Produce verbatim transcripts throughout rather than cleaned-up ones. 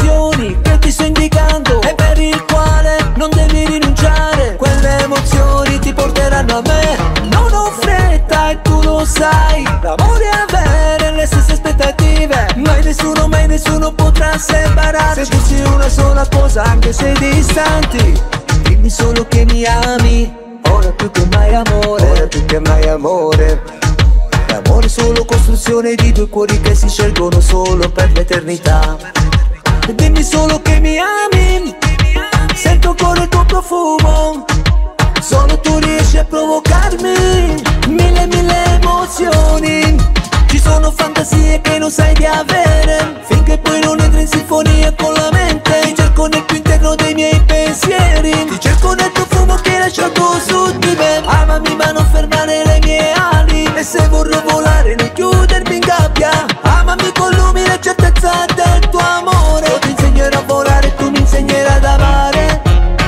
emozioni che ti sto indicando e per il quale non devi rinunciare. Quelle emozioni ti porteranno a me. Non ho fretta e tu lo sai, l'amore è avere le stesse aspettative. Mai nessuno, mai nessuno potrà separarci. Se fossi una sola cosa anche se distanti, dimmi solo che mi ami, ora più che mai amore, ora più che mai amore. L'amore è solo costruzione di due cuori che si scelgono solo per l'eternità. Dimmi solo che mi ami, sento ancora il tuo profumo, solo tu riesci a provocarmi mille mille emozioni. Ci sono fantasie che non sai di avere, finché poi non entri in sinfonia con la mente. Ti cerco nel più interno dei miei pensieri, ti cerco nel profumo che hai lasciato su di me. Amami ma non fermare le mie ali, e se vorrò volare non chiudermi in gabbia. Amami con lumine e certezza del tuo amore. Io ti insegnerò a volare e tu mi insegnerai ad amare.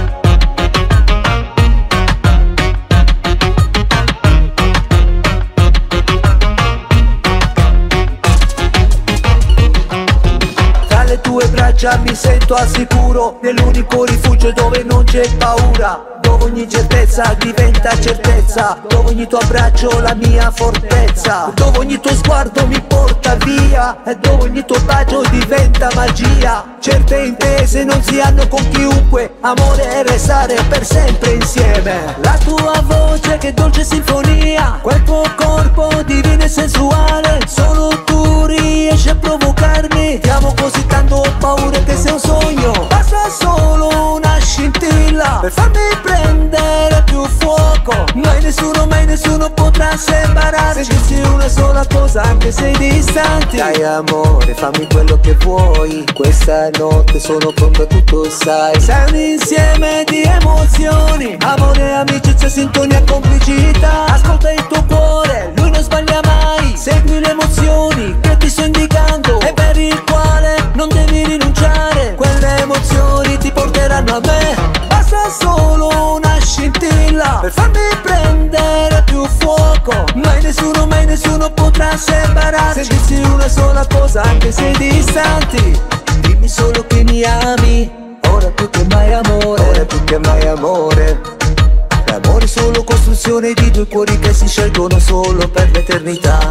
Le tue braccia mi sento al sicuro, nell'unico rifugio dove non c'è paura, dove ogni certezza diventa certezza, dove ogni tuo abbraccio la mia fortezza, dove ogni tuo sguardo mi porta via e dove ogni tuo bacio diventa magia. Certe intese non si hanno con chiunque, amore è restare per sempre insieme. La tua voce che dolce sinfonia, quel tuo corpo divino e sensuale, solo tu riesci a provocarmi. Ti amo così tanto, ho paura che sia un sogno, basta solo una scintilla per farmi prendere più fuoco. Mai nessuno, mai nessuno potrà separarci. Se fossi una sola cosa anche se distanti, dai amore fammi quello che vuoi, questa notte sono pronto a tutto sai. Sei un insieme di emozioni, amore, amicizia, sintonia, complicità. Ascolta il tuo cuore, lui non sbaglia mai. Segui le emozioni che ti sto indicando e per il quale non devi rinunciare. Quelle emozioni ti porteranno a me, basta solo una scintilla per farmi prendere più fuoco. Mai nessuno, mai nessuno potrà separarci. Se fossi una sola cosa anche se distanti, dimmi solo che mi ami, ora più che mai amore, ora più che mai amore. L'amore è solo costruzione di due cuori che si scelgono solo per l'eternità.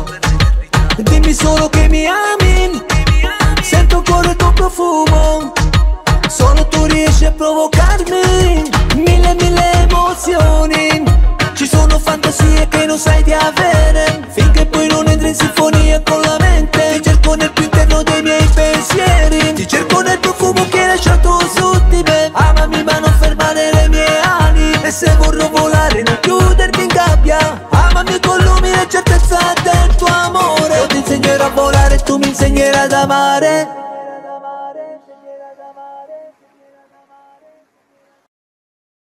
Dimmi solo che mi ami, sento ancora il tuo profumo, solo tu riesci a provocarmi mille mille emozioni. Ci sono fantasie che non sai di avere, finché poi non entri in sinfonia con la mente. Ti cerco nel più interno dei miei pensieri, ti cerco nel profumo che hai lasciato su di me. Amami ma non fermare le mie ali, e se vorrò volare non chiudermi in gabbia. Amami con lumine e certezza del tuo amore. Io ti insegnerò a volare e tu mi insegnerai ad amare.